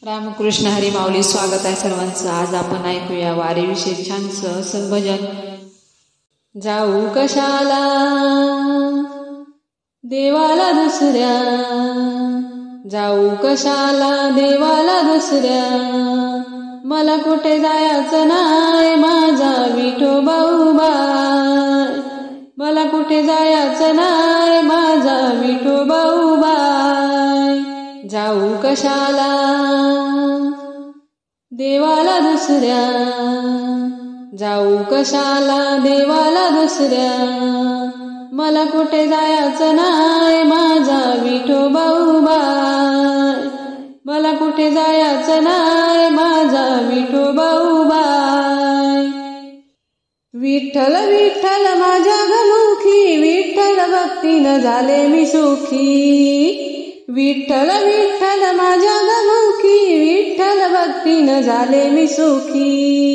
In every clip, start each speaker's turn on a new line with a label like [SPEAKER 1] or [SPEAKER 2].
[SPEAKER 1] रामकृष्ण हरी माऊली. स्वागत आहे सर्वांचं. आज आपण ऐकूया वारीविषयी छानसं असं भजन. जाऊ कशाला देवाला दुसऱ्या, जाऊ कशाला देवाला दुसऱ्या, मला कुठे जायचं नाही माझा विठोबा उभा, मला कुठे जायचं नाही माझा विठोबा उभा. जाऊ कशाला देवाला दुसऱ्या, जाऊ कशाला देवाला दुसऱ्या, मला कुठे जायचं नाही माझा विठोबा उभा, मला कुठे जायचं नाही माझा विठोबा उभा. विठ्ठल विठ्ठल माझ्या गमुखी, विठ्ठल भक्तीनं झाले मी सुखी, विठ्ठल विठ्ठल माझ्या गमुखी, विठ्ठल भक्तीनं झाले मी सुखी.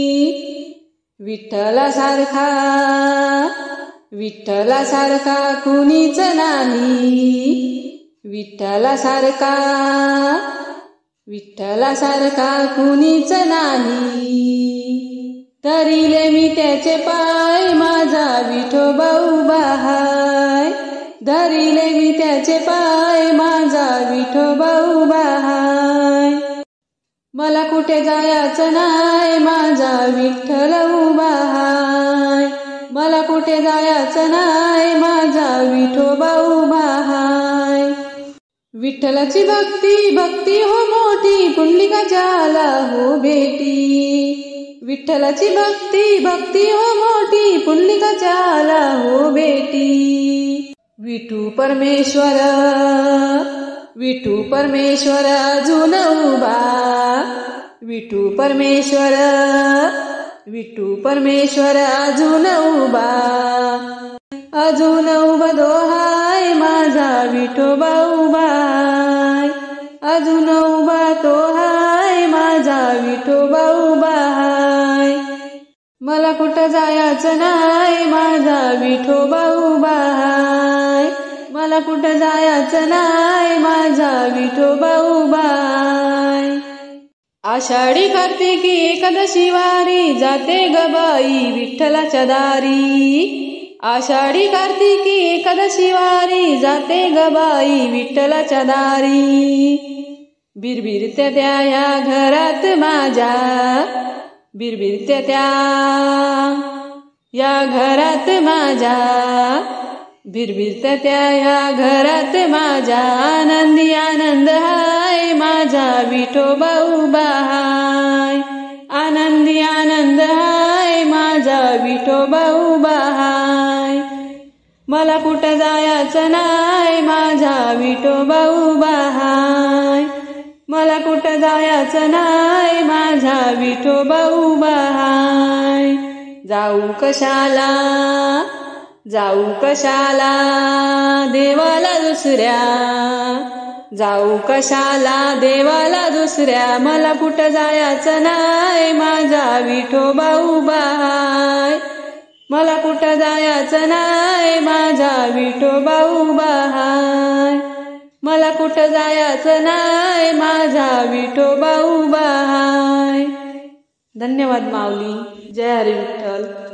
[SPEAKER 1] विठ्ठलासारखा विठ्ठलासारखा कुणीच नाही, विठ्ठलासारखा विठ्ठलासारखा कुणीच नाही. धरिले मी त्याचे पाय माझा विठोबा उभा हाय, धरिले मी त्याचे पाय माझा विठोबा उभा हाय. मला कुठे जायचं नाही माझा विठ्ठल उभा हाय, मला कुठे जायचं नाही माझा विठोबा उभा हाय. विठ्ठलाची भक्ती भक्ती हो मोठी, पुंडलिकाच्याला हो भेटी, विठ्ठलाची भक्ती भक्ती हो मोठी, पुंडलिकाच्याला हो भेटी. विठू परमेश्वर विठू परमेश्वर अजून उभा, विठू परमेश्वर विठू परमेश्वर अजून उभा, अजून उभा दोहाय माझा विठोबा उभा, अजून उभा तो हाय माझा विठोबा उभा. मला कुठं जायचं नाही माझा विठोबा उभा हाय, मला कुठं जायचं नाही माझा विठोबा उभा. आषाढी कार्तिकी एकादशी वारी जाते ग बाई विठ्ठलाच्या दारी, आषाढी कार्तिकी एकादशी वारी जाते ग बाई विठ्ठलाच्या दारी. बिरबिरत्या त्या या घरात माझ्या, बिरबिरत्या त्या या घरात माझ्या, बिरबिरत्या त्या या घरात माझ्या, आनंदी आनंद हाय माझा विठोबा उभा हाय, आनंदी आनंद हाय माझा विठोबा उभा हाय. मला कुठं जायचं नाही माझा विठोबा उभा हाय, मला कुठं जायचं नाही माझा विठोबा उभा हाय. जाऊ कशाला जाऊ कशाला देवाला दुसऱ्या, जाऊ कशाला देवाला दुसऱ्या, मला कुठं जायचं नाही माझा विठोबा उभा हाय, मला कुठं जायचं नाही माझा विठोबा उभा हाय, मला कुठं जायचं नाही माझा विठोबा उभा हाय. धन्यवाद माऊली. जय हरी विठ्ठल.